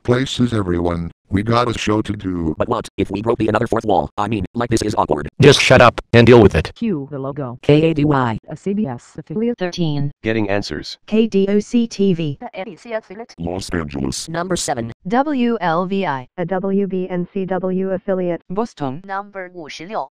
Places everyone, we got a show to do. But what if we broke another fourth wall? I mean, like this is awkward. Just shut up and deal with it. Q the logo. KADY. A CBS affiliate. 13. Getting answers. KDOC TV. The ABC affiliate. Los Angeles. Number 7. WLVI. A WBNCW affiliate. Boston. Number 56.